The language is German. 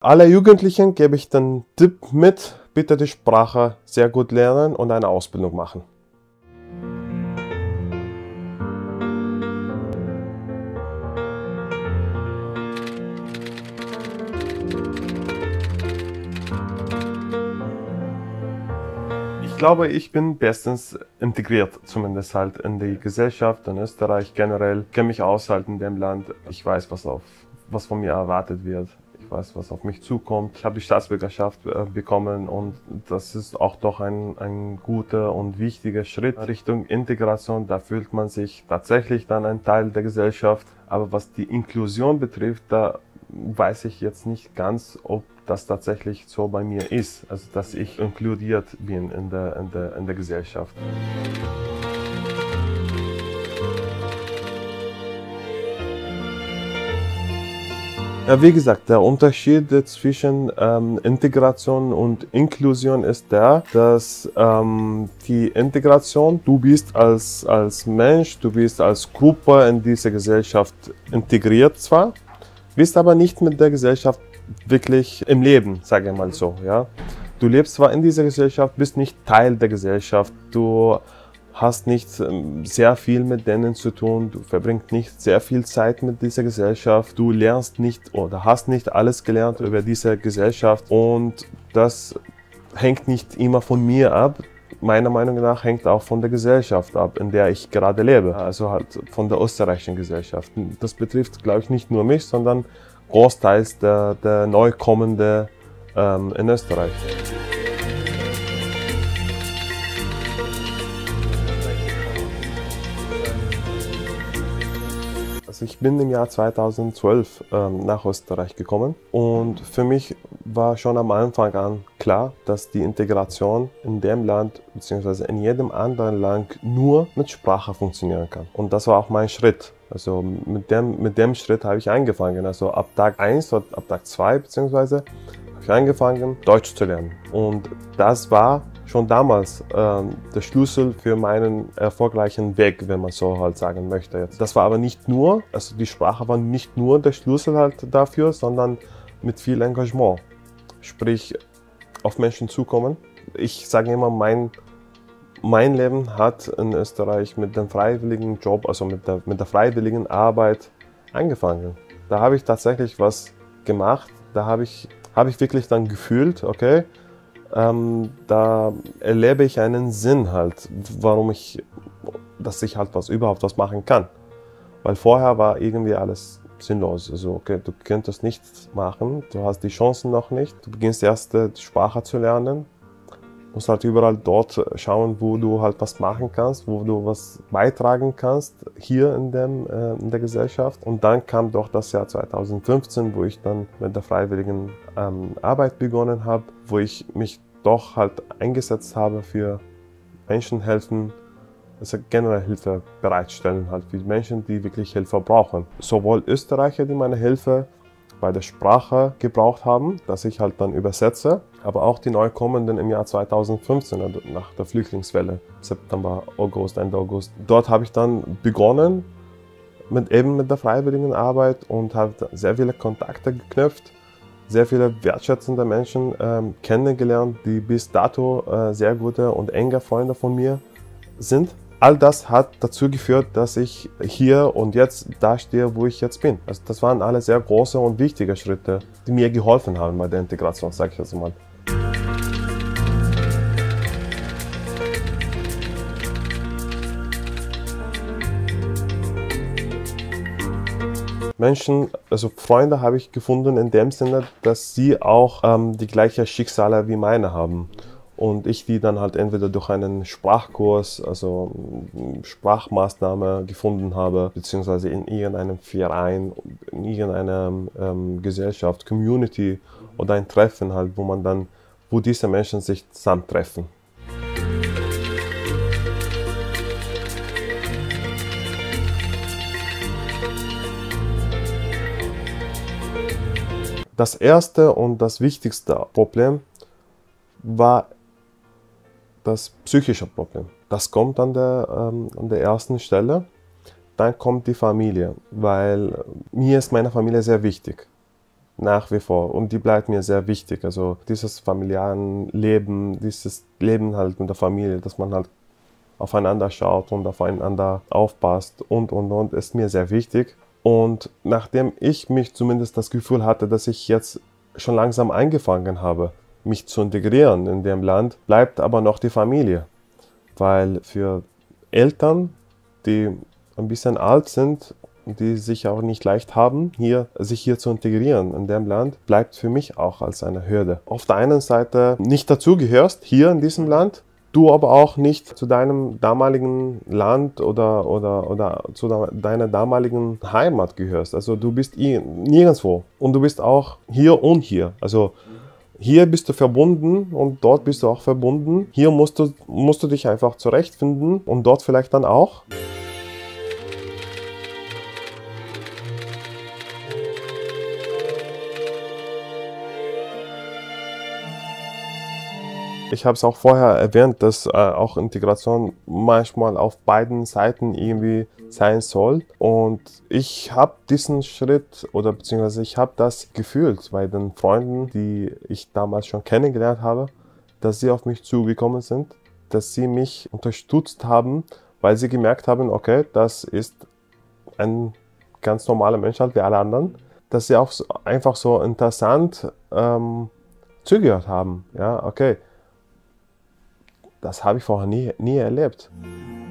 Alle Jugendlichen gebe ich den Tipp mit, bitte die Sprache sehr gut lernen und eine Ausbildung machen. Ich glaube, ich bin bestens integriert, zumindest halt in die Gesellschaft, in Österreich generell. Ich kenne mich aus halt in dem Land. Ich weiß, was von mir erwartet wird. Ich weiß, was auf mich zukommt. Ich habe die Staatsbürgerschaft bekommen und das ist auch doch ein guter und wichtiger Schritt Richtung Integration. Da fühlt man sich tatsächlich dann ein Teil der Gesellschaft. Aber was die Inklusion betrifft, da weiß ich jetzt nicht ganz, ob das tatsächlich so bei mir ist, also dass ich inkludiert bin in der Gesellschaft. Ja, wie gesagt, der Unterschied zwischen Integration und Inklusion ist der, dass die Integration, du bist als Mensch, du bist als Gruppe in diese Gesellschaft integriert zwar, bist aber nicht mit der Gesellschaft wirklich im Leben, sage ich mal so. Ja? Du lebst zwar in dieser Gesellschaft, bist nicht Teil der Gesellschaft, du hast nicht sehr viel mit denen zu tun, du verbringst nicht sehr viel Zeit mit dieser Gesellschaft, du lernst nicht oder hast nicht alles gelernt über diese Gesellschaft und das hängt nicht immer von mir ab. Meiner Meinung nach hängt auch von der Gesellschaft ab, in der ich gerade lebe, also halt von der österreichischen Gesellschaft. Das betrifft, glaube ich, nicht nur mich, sondern großteils der Neukommende in Österreich. Also ich bin im Jahr 2012 nach Österreich gekommen und für mich war schon am Anfang an klar, dass die Integration in dem Land bzw. in jedem anderen Land nur mit Sprache funktionieren kann. Und das war auch mein Schritt. Also mit dem Schritt habe ich angefangen. Also ab Tag 1 oder ab Tag 2 bzw. habe ich angefangen, Deutsch zu lernen. Und das war schon damals der Schlüssel für meinen erfolgreichen Weg, wenn man so halt sagen möchte jetzt. Das war aber nicht nur, also die Sprache war nicht nur der Schlüssel halt dafür, sondern mit viel Engagement. Sprich, auf Menschen zukommen. Ich sage immer, mein Leben hat in Österreich mit dem freiwilligen Job, also mit der freiwilligen Arbeit angefangen. Da habe ich tatsächlich was gemacht, da habe ich wirklich dann gefühlt, okay, da erlebe ich einen Sinn halt, dass ich halt überhaupt was machen kann. Weil vorher war irgendwie alles sinnlos. Also okay, du könntest nichts machen, du hast die Chancen noch nicht. Du beginnst erst die Sprache zu lernen, musst halt überall dort schauen, wo du halt was machen kannst, wo du was beitragen kannst, hier in der Gesellschaft. Und dann kam doch das Jahr 2015, wo ich dann mit der freiwilligen Arbeit begonnen habe, wo ich mich doch halt eingesetzt habe für Menschen helfen, also generell Hilfe bereitstellen, halt für Menschen, die wirklich Hilfe brauchen. Sowohl Österreicher, die meine Hilfe bei der Sprache gebraucht haben, dass ich halt dann übersetze, aber auch die Neukommenden im Jahr 2015, also nach der Flüchtlingswelle, September, August, Ende August. Dort habe ich dann begonnen mit der freiwilligen Arbeit und habe sehr viele Kontakte geknüpft, sehr viele wertschätzende Menschen kennengelernt, die bis dato sehr gute und enge Freunde von mir sind. All das hat dazu geführt, dass ich hier und jetzt da stehe, wo ich jetzt bin. Also das waren alle sehr große und wichtige Schritte, die mir geholfen haben bei der Integration, sage ich jetzt mal. Menschen, also Freunde habe ich gefunden in dem Sinne, dass sie auch die gleichen Schicksale wie meine haben. Und ich die dann halt entweder durch einen Sprachkurs, also Sprachmaßnahme gefunden habe, beziehungsweise in irgendeinem Verein, in irgendeiner Gesellschaft, Community oder ein Treffen halt, wo diese Menschen sich zusammentreffen. Das erste und das wichtigste Problem war das psychische Problem. Das kommt an der ersten Stelle. Dann kommt die Familie, weil mir ist meine Familie sehr wichtig. nach wie vor und die bleibt mir sehr wichtig. Also dieses familiären Leben, dieses Leben halt in der Familie, dass man halt aufeinander schaut und aufeinander aufpasst und ist mir sehr wichtig. Und nachdem ich mich zumindest das Gefühl hatte, dass ich jetzt schon langsam angefangen habe, mich zu integrieren in dem Land, bleibt aber noch die Familie. Weil für Eltern, die ein bisschen alt sind, die sich auch nicht leicht haben, sich hier zu integrieren in dem Land, bleibt für mich auch als eine Hürde. Auf der einen Seite nicht dazugehörst hier in diesem Land, du aber auch nicht zu deinem damaligen Land oder zu deiner damaligen Heimat gehörst. Also du bist nirgendwo und du bist auch hier und hier. Also hier bist du verbunden und dort bist du auch verbunden. Hier musst du dich einfach zurechtfinden und dort vielleicht dann auch. Ich habe es auch vorher erwähnt, dass auch Integration manchmal auf beiden Seiten irgendwie sein soll. Und ich habe diesen Schritt oder beziehungsweise ich habe das gefühlt bei den Freunden, die ich damals schon kennengelernt habe, dass sie auf mich zugekommen sind, dass sie mich unterstützt haben, weil sie gemerkt haben, okay, das ist ein ganz normaler Mensch halt wie alle anderen, dass sie auch einfach so interessant zugehört haben. Ja, okay. Das habe ich vorher nie erlebt.